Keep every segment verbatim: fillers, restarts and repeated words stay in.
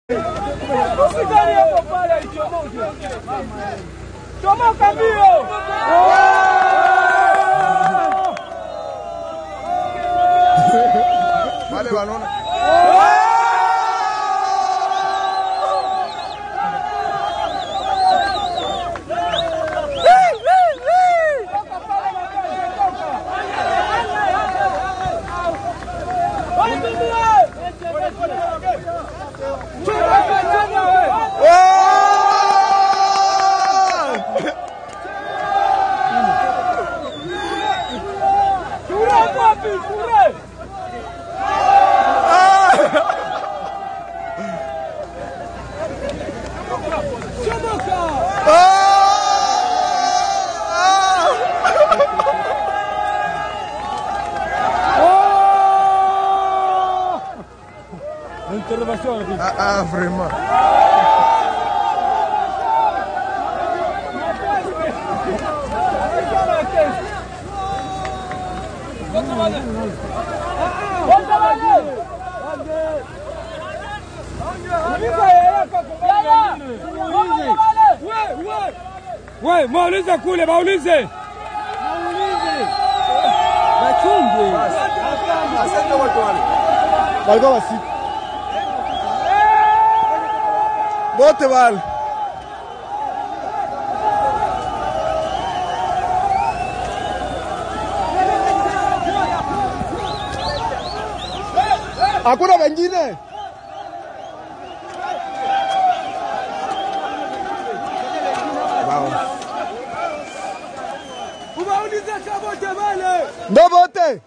Usikani hapo pale ichomoke. Chomoka mbio. Vale, balón. Interrogazione. Ah, ah, vraiment. Ouais, maulize kule, maulize. Maulize. Bachunge. Asante watu wale. Walikuwa wasi. Wote wale. Hakuna wengine. Ubaulize chabote wale. Ndo wote.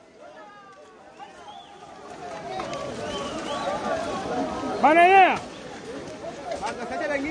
Bana yeye.